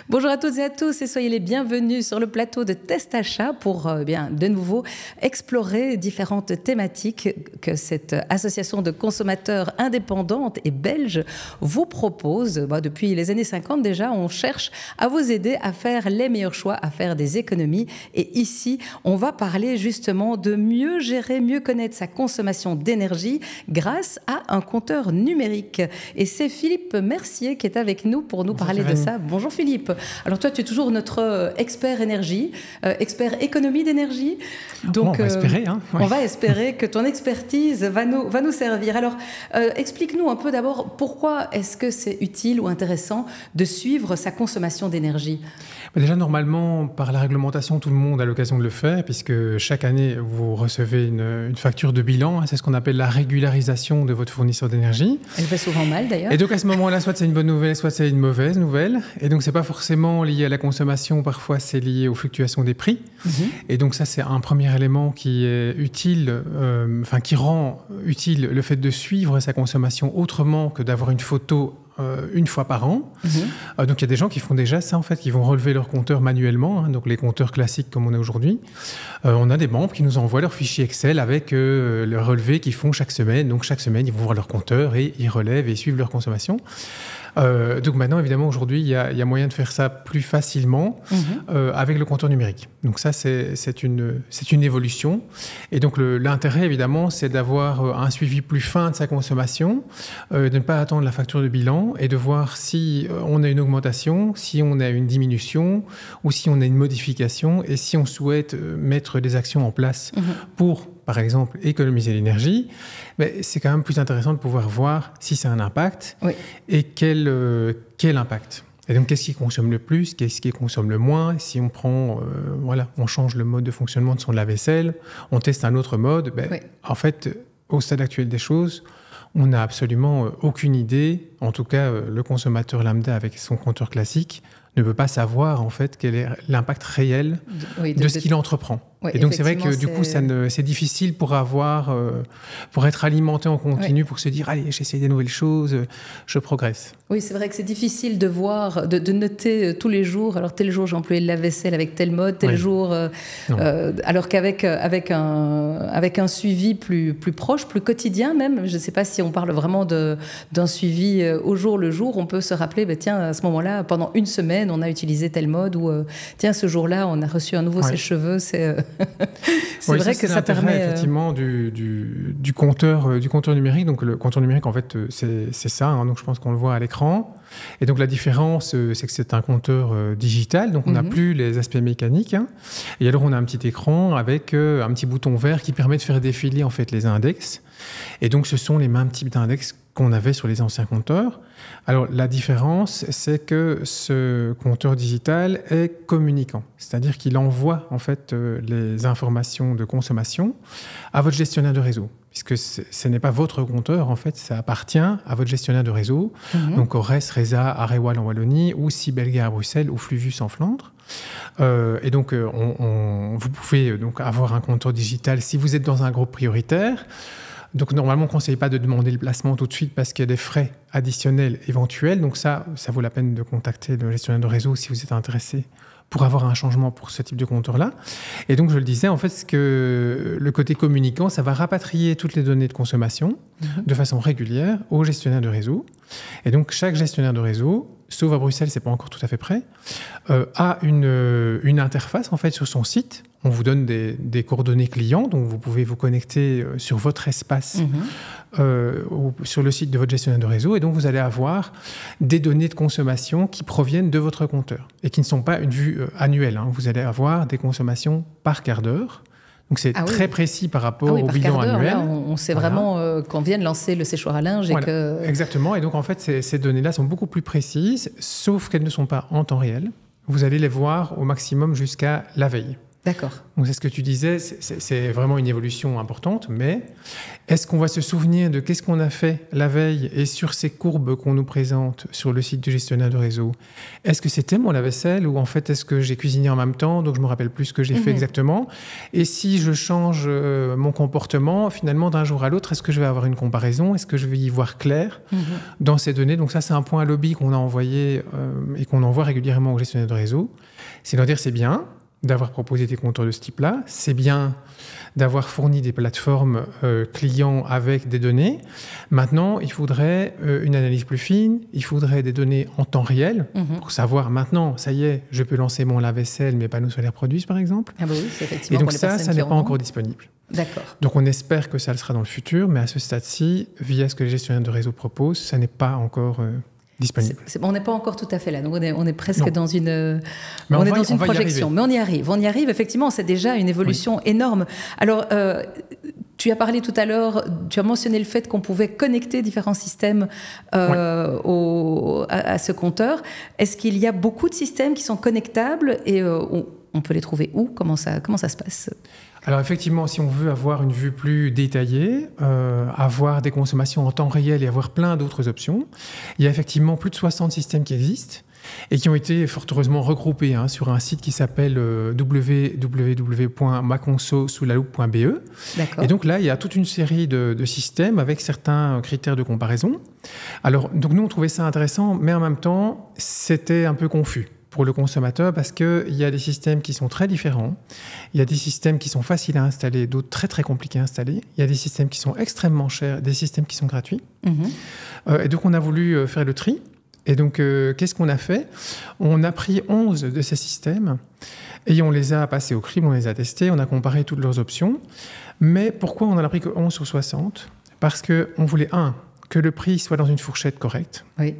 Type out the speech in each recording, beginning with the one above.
Bonjour à toutes et à tous et soyez les bienvenus sur le plateau de Test Achat pour de nouveau explorer différentes thématiques que cette association de consommateurs indépendante et belge vous propose. Depuis les années 50 déjà, on cherche à vous aider à faire les meilleurs choix, à faire des économies. Et ici, on va parler justement de mieux gérer, mieux connaître sa consommation d'énergie grâce à un compteur numérique. Et c'est Philippe Mercier qui est avec nous pour nous parler de ça. Bonjour Philippe. Alors toi, tu es toujours notre expert énergie, expert économie d'énergie. Donc, on va espérer. On va espérer que ton expertise va nous servir. Alors, explique-nous un peu d'abord pourquoi est-ce que c'est utile ou intéressant de suivre sa consommation d'énergie. Déjà, normalement, par la réglementation, tout le monde a l'occasion de le faire, puisque chaque année, vous recevez une facture de bilan. C'est ce qu'on appelle la régularisation de votre fournisseur d'énergie. Elle fait souvent mal, d'ailleurs. Et donc, à ce moment-là, soit c'est une bonne nouvelle, soit c'est une mauvaise nouvelle. Et donc, c'est pas forcément lié à la consommation. Parfois, c'est lié aux fluctuations des prix. Et donc, ça, c'est un premier élément qui est utile, qui rend utile le fait de suivre sa consommation autrement que d'avoir une photo une fois par an. Donc, il y a des gens qui font déjà ça, en fait, qui vont relever leur compteur manuellement, donc les compteurs classiques comme on est aujourd'hui. On a des membres qui nous envoient leur fichier Excel avec le relevé qu'ils font chaque semaine. Donc, chaque semaine, ils vont voir leur compteur et ils relèvent et suivent leur consommation. Donc maintenant, évidemment, aujourd'hui, il y a moyen de faire ça plus facilement avec le compteur numérique. Donc ça, c'est une évolution. Et donc l'intérêt, évidemment, c'est d'avoir un suivi plus fin de sa consommation, de ne pas attendre la facture de bilan et de voir si on a une augmentation, si on a une diminution ou si on a une modification et si on souhaite mettre des actions en place pour, par exemple, économiser l'énergie. Mais c'est quand même plus intéressant de pouvoir voir si c'est un impact et quel impact. Et donc, qu'est-ce qui consomme le plus, qu'est-ce qui consomme le moins. Si on prend, on change le mode de fonctionnement de son lave-vaisselle, on teste un autre mode. En fait, au stade actuel des choses, on n'a absolument aucune idée. En tout cas, le consommateur lambda avec son compteur classique ne peut pas savoir en fait quel est l'impact réel de ce qu'il entreprend. Et donc c'est vrai que du coup c'est difficile pour être alimenté en continu, pour se dire allez, j'essaie des nouvelles choses, je progresse. Oui, c'est vrai que c'est difficile de voir, de noter tous les jours. Alors tel jour j'ai employé le lave-vaisselle avec tel mode, tel jour, alors qu'avec un suivi plus proche, plus quotidien même. Je ne sais pas si on parle vraiment d'un suivi au jour le jour. On peut se rappeler, tiens, à ce moment-là, pendant une semaine, on a utilisé tel mode, ou tiens, ce jour-là, on a reçu un nouveau sèche-cheveux. C'est vrai que ça permet effectivement du compteur numérique. Donc le compteur numérique, en fait, c'est ça. Donc je pense qu'on le voit à l'écran. Et donc la différence, c'est que c'est un compteur digital. Donc on n'a plus les aspects mécaniques. Et alors on a un petit écran avec un petit bouton vert qui permet de faire défiler en fait les index. Et donc ce sont les mêmes types d'index qu'on avait sur les anciens compteurs. Alors la différence, c'est que ce compteur digital est communicant, c'est-à-dire qu'il envoie en fait les informations de consommation à votre gestionnaire de réseau, puisque ce n'est pas votre compteur, en fait, ça appartient à votre gestionnaire de réseau, donc Ores, Resa, Arewal en Wallonie, ou Sibelga à Bruxelles, ou Fluvius en Flandre. Et donc vous pouvez donc avoir un compteur digital si vous êtes dans un groupe prioritaire. Donc normalement, on ne conseille pas de demander le placement tout de suite parce qu'il y a des frais additionnels éventuels. Donc ça vaut la peine de contacter le gestionnaire de réseau si vous êtes intéressé pour avoir un changement pour ce type de compteur-là. Et donc je le disais, en fait, que le côté communicant, ça va rapatrier toutes les données de consommation de façon régulière au gestionnaire de réseau. Et donc chaque gestionnaire de réseau, sauf à Bruxelles, c'est pas encore tout à fait prêt, a une interface en fait sur son site. On vous donne des coordonnées clients, donc vous pouvez vous connecter sur votre espace, sur le site de votre gestionnaire de réseau, et donc vous allez avoir des données de consommation qui proviennent de votre compteur et qui ne sont pas une vue annuelle. Vous allez avoir des consommations par quart d'heure. Donc c'est très précis par rapport au bilan annuel. Là, on sait vraiment qu'on vient de lancer le séchoir à linge. Exactement. Et donc en fait, ces données-là sont beaucoup plus précises, sauf qu'elles ne sont pas en temps réel. Vous allez les voir au maximum jusqu'à la veille. D'accord. Donc c'est ce que tu disais, c'est vraiment une évolution importante, mais est-ce qu'on va se souvenir de qu'est-ce qu'on a fait la veille et sur ces courbes qu'on nous présente sur le site du gestionnaire de réseau? Est-ce que c'était mon lave-vaisselle ou en fait est-ce que j'ai cuisiné en même temps, donc je me rappelle plus ce que j'ai fait exactement? Et si je change mon comportement, finalement d'un jour à l'autre, est-ce que je vais avoir une comparaison? Est-ce que je vais y voir clair dans ces données? Donc ça c'est un point lobby qu'on a envoyé et qu'on envoie régulièrement au gestionnaire de réseau. C'est de dire c'est bien d'avoir proposé des compteurs de ce type-là. C'est bien d'avoir fourni des plateformes clients avec des données. Maintenant, il faudrait une analyse plus fine, il faudrait des données en temps réel pour savoir maintenant, ça y est, je peux lancer mon lave-vaisselle, mes panneaux solaires produisent, par exemple. Ah bah oui, c'est effectivement. Et donc ça n'est pas encore disponible. D'accord. Donc on espère que ça le sera dans le futur, mais à ce stade-ci, via ce que les gestionnaires de réseau proposent, ça n'est pas encore disponible. On n'est pas encore tout à fait là, donc on est presque dans une, projection. Mais on y arrive, effectivement, c'est déjà une évolution énorme. Alors, tu as parlé tout à l'heure, tu as mentionné le fait qu'on pouvait connecter différents systèmes à ce compteur. Est-ce qu'il y a beaucoup de systèmes qui sont connectables et on peut les trouver où? Comment ça se passe? Alors effectivement, si on veut avoir une vue plus détaillée, avoir des consommations en temps réel et avoir plein d'autres options, il y a effectivement plus de 60 systèmes qui existent et qui ont été fort heureusement regroupés sur un site qui s'appelle www.maconso-sous-la-loupe.be. Et donc là, il y a toute une série de systèmes avec certains critères de comparaison. Alors, donc nous, on trouvait ça intéressant, mais en même temps, c'était un peu confus pour le consommateur parce qu'il y a des systèmes qui sont très différents. Il y a des systèmes qui sont faciles à installer, d'autres très très compliqués à installer. Il y a des systèmes qui sont extrêmement chers, des systèmes qui sont gratuits. Et donc on a voulu faire le tri. Et donc qu'est-ce qu'on a fait? On a pris 11 de ces systèmes et on les a passés au crible, on les a testés, on a comparé toutes leurs options. Mais pourquoi on n'en a pris que 11 sur 60? Parce qu'on voulait, que le prix soit dans une fourchette correcte. Oui.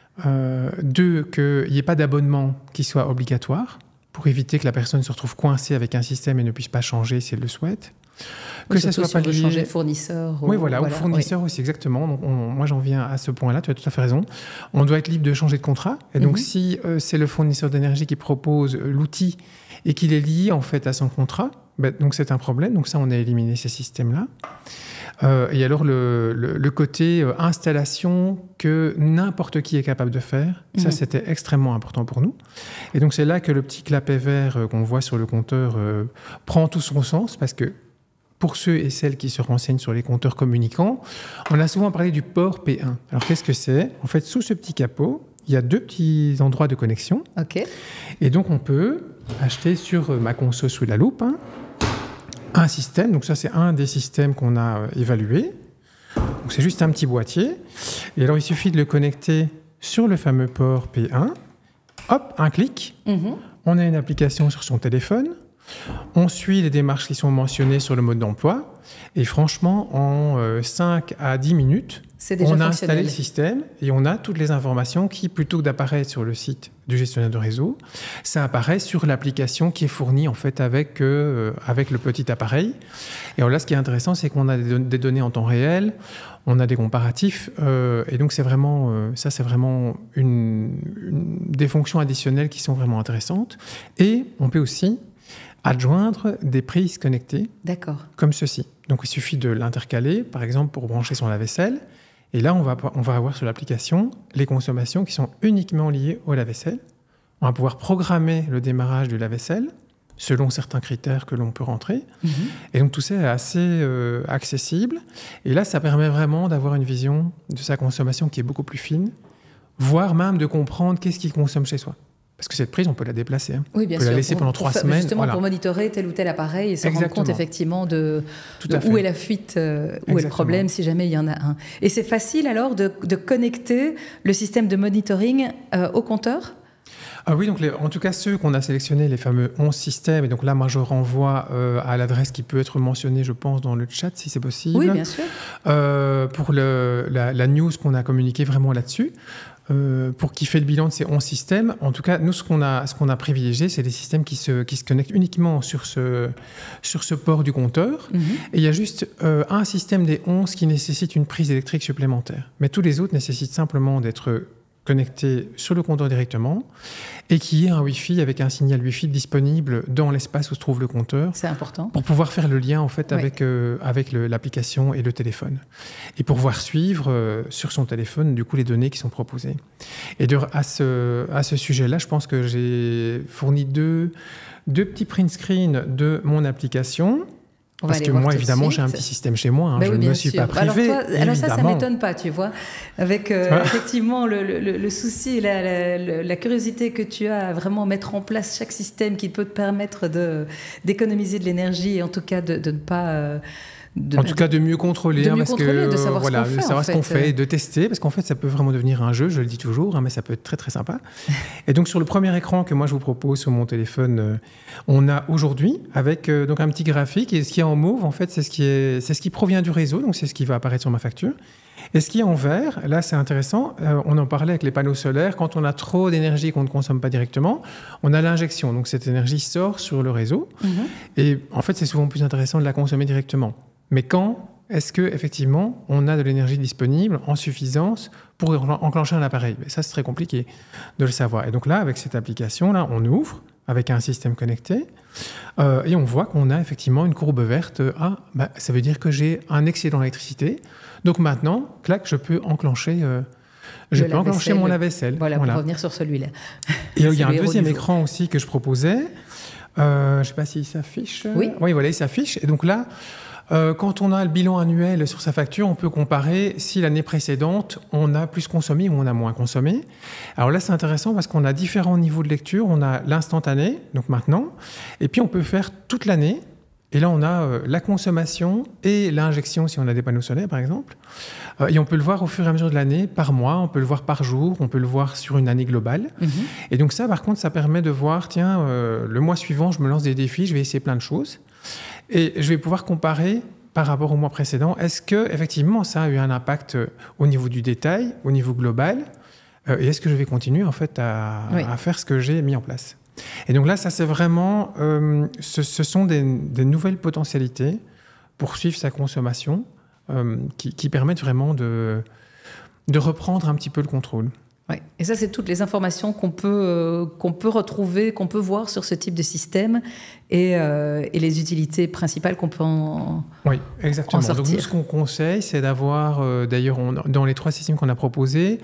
2, qu'il n'y ait pas d'abonnement qui soit obligatoire pour éviter que la personne se retrouve coincée avec un système et ne puisse pas changer si elle le souhaite. Que ça soit pas lié... changer de fournisseur. Oui, voilà, ou fournisseur aussi, exactement. Donc moi, j'en viens à ce point-là, tu as tout à fait raison. On doit être libre de changer de contrat. Et donc, si c'est le fournisseur d'énergie qui propose l'outil et qu'il est lié en fait à son contrat, donc c'est un problème. Donc ça, on a éliminé ces systèmes-là. Et alors, le côté installation que n'importe qui est capable de faire, ça, c'était extrêmement important pour nous. Et donc, c'est là que le petit clapet vert qu'on voit sur le compteur prend tout son sens, parce que pour ceux et celles qui se renseignent sur les compteurs communicants, on a souvent parlé du port P1. Alors, qu'est-ce que c'est? En fait, sous ce petit capot, il y a 2 petits endroits de connexion. OK. Et donc, on peut acheter sur Maconso sous la loupe un système. Donc ça, c'est un des systèmes qu'on a évalué. Donc c'est juste un petit boîtier. Et alors, il suffit de le connecter sur le fameux port P1. Hop, un clic. On a une application sur son téléphone. On suit les démarches qui sont mentionnées sur le mode d'emploi. Et franchement, en 5 à 10 minutes, on a installé le système et on a toutes les informations qui, plutôt que d'apparaître sur le site du gestionnaire de réseau, ça apparaît sur l'application qui est fournie en fait avec le petit appareil. Et alors là, ce qui est intéressant, c'est qu'on a des données en temps réel, on a des comparatifs, et donc c'est vraiment des fonctions additionnelles qui sont vraiment intéressantes. Et on peut aussi adjoindre des prises connectées, comme ceci. Donc il suffit de l'intercaler, par exemple pour brancher son lave-vaisselle. Et là, on va avoir sur l'application les consommations qui sont uniquement liées au lave-vaisselle. On va pouvoir programmer le démarrage du lave-vaisselle selon certains critères que l'on peut rentrer. Et donc tout ça est assez accessible. Et là, ça permet vraiment d'avoir une vision de sa consommation qui est beaucoup plus fine, voire même de comprendre qu'est-ce qu'il consomme chez soi. Parce que cette prise, on peut la déplacer. Oui, bien sûr. On peut la laisser pendant 3 semaines. Justement, pour monitorer tel ou tel appareil et se rendre compte effectivement de où est la fuite, où est le problème, si jamais il y en a un. Et c'est facile alors de connecter le système de monitoring au compteur ? Ah oui, donc en tout cas, ceux qu'on a sélectionnés, les fameux 11 systèmes, et donc là, moi, je renvoie à l'adresse qui peut être mentionnée, je pense, dans le chat, si c'est possible. Oui, bien sûr. Pour la news qu'on a communiquée vraiment là-dessus. Pour qui fait le bilan de ces 11 systèmes. En tout cas, nous, ce qu'on a privilégié, c'est des systèmes qui se connectent uniquement sur ce port du compteur. Et il y a juste un système des 11 qui nécessite une prise électrique supplémentaire. Mais tous les autres nécessitent simplement d'être connecté sur le compteur directement et qui ait un Wi-Fi avec un signal Wi-Fi disponible dans l'espace où se trouve le compteur. C'est important. Pour pouvoir faire le lien en fait avec l'application et le téléphone. Et pour pouvoir suivre sur son téléphone du coup les données qui sont proposées. Et à ce sujet-là, je pense que j'ai fourni deux petits print screens de mon application. Parce que moi, évidemment, j'ai un petit système chez moi. Hein, je ne me suis pas privé. Alors ça ne m'étonne pas, tu vois. Avec effectivement le souci, la curiosité que tu as à vraiment mettre en place chaque système qui peut te permettre d'économiser de l'énergie et en tout cas de ne pas... de mieux contrôler, de savoir ce qu'on fait, de tester, parce qu'en fait, ça peut vraiment devenir un jeu, je le dis toujours, hein, mais ça peut être très, très sympa. Et donc, sur le premier écran que moi, je vous propose sur mon téléphone, on a aujourd'hui, avec donc un petit graphique, et ce qui est en mauve, en fait, c'est ce qui provient du réseau, donc c'est ce qui va apparaître sur ma facture. Et ce qui est en vert, là, c'est intéressant, on en parlait avec les panneaux solaires, quand on a trop d'énergie qu'on ne consomme pas directement, on a l'injection, donc cette énergie sort sur le réseau, et en fait, c'est souvent plus intéressant de la consommer directement. Mais quand est-ce qu'effectivement, on a de l'énergie disponible en suffisance pour enclencher un appareil? Et ça, c'est très compliqué de le savoir. Et donc là, avec cette application-là, on ouvre avec un système connecté et on voit qu'on a effectivement une courbe verte. Ça veut dire que j'ai un excédent d'électricité. Donc maintenant, clac, je peux enclencher mon lave-vaisselle. Voilà, pour revenir sur celui-là. Et il y a un deuxième écran aussi que je proposais. Je ne sais pas s'il s'affiche. Oui, voilà, il s'affiche. Et donc là... quand on a le bilan annuel sur sa facture, on peut comparer si l'année précédente, on a plus consommé ou on a moins consommé. Alors là, c'est intéressant parce qu'on a différents niveaux de lecture. On a l'instantané, donc maintenant, et puis on peut faire toute l'année. Et là, on a la consommation et l'injection, si on a des panneaux solaires, par exemple. Et on peut le voir au fur et à mesure de l'année, par mois, on peut le voir par jour, on peut le voir sur une année globale. Et donc ça, par contre, ça permet de voir, tiens, le mois suivant, je me lance des défis, je vais essayer plein de choses. Et je vais pouvoir comparer par rapport au mois précédent. Est-ce que effectivement ça a eu un impact au niveau du détail, au niveau global, et est-ce que je vais continuer en fait à faire ce que j'ai mis en place? Et donc là, ça c'est vraiment, ce sont des nouvelles potentialités pour suivre sa consommation qui permettent vraiment de reprendre un petit peu le contrôle. Ouais. Et ça, c'est toutes les informations qu'on peut retrouver, qu'on peut voir sur ce type de système et les utilités principales qu'on peut en Oui, exactement. En sortir. Donc nous, ce qu'on conseille, c'est d'avoir, d'ailleurs, dans les 3 systèmes qu'on a proposés,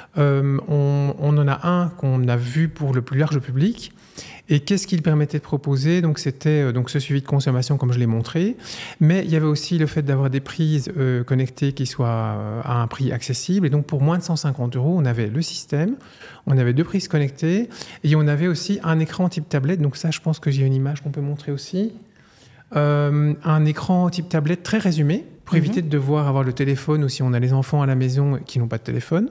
on en a un qu'on a vu pour le plus large public. Et qu'est-ce qu'il permettait de proposer? Donc c'était ce suivi de consommation comme je l'ai montré, mais il y avait aussi le fait d'avoir des prises connectées qui soient à un prix accessible. Et donc pour moins de 150 €, on avait le système, on avait 2 prises connectées et on avait aussi un écran type tablette. Donc ça, je pense que j'ai une image qu'on peut montrer aussi. Un écran type tablette très résumé pour éviter de devoir avoir le téléphone ou si on a les enfants à la maison qui n'ont pas de téléphone,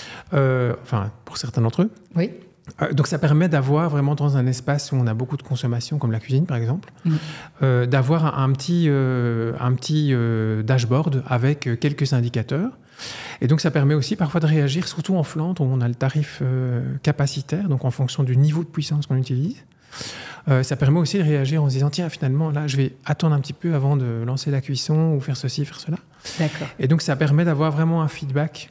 pour certains d'entre eux. Oui. Donc ça permet d'avoir vraiment dans un espace où on a beaucoup de consommation, comme la cuisine par exemple, d'avoir un petit dashboard avec quelques indicateurs. Et donc ça permet aussi parfois de réagir, surtout en Flandre où on a le tarif capacitaire, donc en fonction du niveau de puissance qu'on utilise. Ça permet aussi de réagir en se disant tiens, finalement là je vais attendre un petit peu avant de lancer la cuisson ou faire ceci, faire cela. D'accord. Et donc ça permet d'avoir vraiment un feedback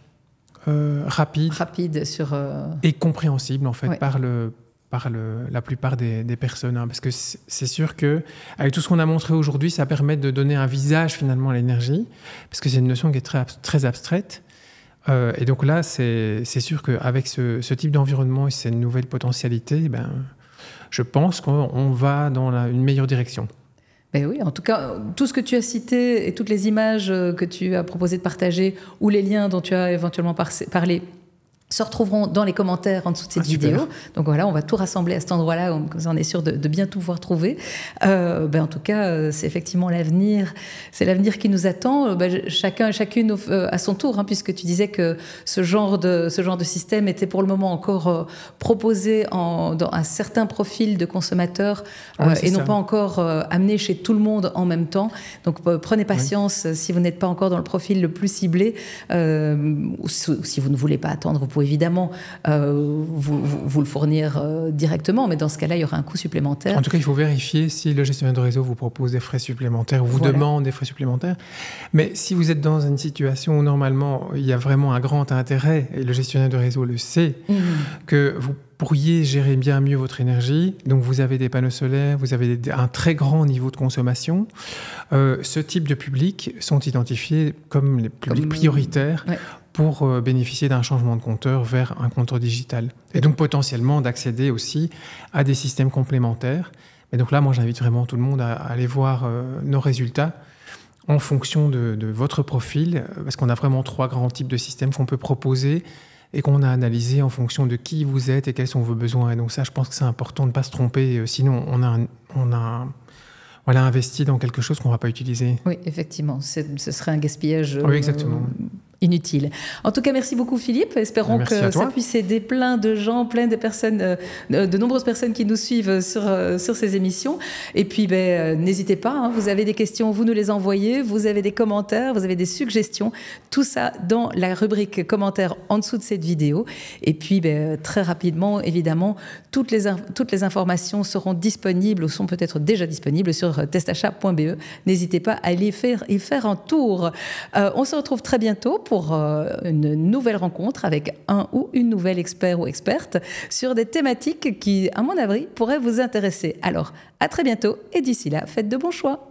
rapide sur et compréhensible en fait par la plupart des personnes, hein, parce que c'est sûr que avec tout ce qu'on a montré aujourd'hui, ça permet de donner un visage finalement à l'énergie, parce que c'est une notion qui est très abstraite. Et donc là, c'est sûr qu'avec ce type d'environnement et ces nouvelles potentialités, je pense qu'on va dans une meilleure direction. Ben oui, en tout cas, tout ce que tu as cité et toutes les images que tu as proposé de partager ou les liens dont tu as éventuellement parlé se retrouveront dans les commentaires en dessous de cette vidéo. Donc voilà, on va tout rassembler à cet endroit-là, on est sûr de bien tout pouvoir trouver. En tout cas, c'est effectivement l'avenir, c'est l'avenir qui nous attend. Chacun et chacune à son tour, hein, puisque tu disais que ce genre de système était pour le moment encore proposé dans un certain profil de consommateurs et non pas encore amené chez tout le monde en même temps. Donc prenez patience si vous n'êtes pas encore dans le profil le plus ciblé, ou si vous ne voulez pas attendre, vous pouvez faut évidemment vous le fournir directement, mais dans ce cas-là, il y aura un coût supplémentaire. En tout cas, il faut vérifier si le gestionnaire de réseau vous propose des frais supplémentaires ou vous demande des frais supplémentaires. Mais si vous êtes dans une situation où normalement il y a vraiment un grand intérêt, et le gestionnaire de réseau le sait, que vous pourriez gérer bien mieux votre énergie, donc vous avez des panneaux solaires, vous avez un très grand niveau de consommation, ce type de publics sont identifiés comme les publics prioritaires pour bénéficier d'un changement de compteur vers un compteur digital. Et donc potentiellement d'accéder aussi à des systèmes complémentaires. Et donc là, moi j'invite vraiment tout le monde à aller voir nos résultats en fonction de votre profil, parce qu'on a vraiment 3 grands types de systèmes qu'on peut proposer et qu'on a analysé en fonction de qui vous êtes et quels sont vos besoins. Et donc ça, je pense que c'est important de ne pas se tromper, sinon on a investi dans quelque chose qu'on ne va pas utiliser. Oui, effectivement, ce serait un gaspillage inutile. En tout cas, merci beaucoup Philippe. Espérons que ça puisse aider plein de gens, plein de personnes, de nombreuses personnes qui nous suivent sur ces émissions. Et puis, n'hésitez pas, vous avez des questions, vous nous les envoyez, vous avez des commentaires, vous avez des suggestions, tout ça dans la rubrique commentaires en dessous de cette vidéo. Et puis, très rapidement, évidemment, toutes les informations seront disponibles ou sont peut-être déjà disponibles sur testachat.be. N'hésitez pas à y faire un tour. On se retrouve très bientôt pour une nouvelle rencontre avec un ou une nouvelle expert ou experte sur des thématiques qui, à mon avis, pourraient vous intéresser. Alors, à très bientôt et d'ici là, faites de bons choix.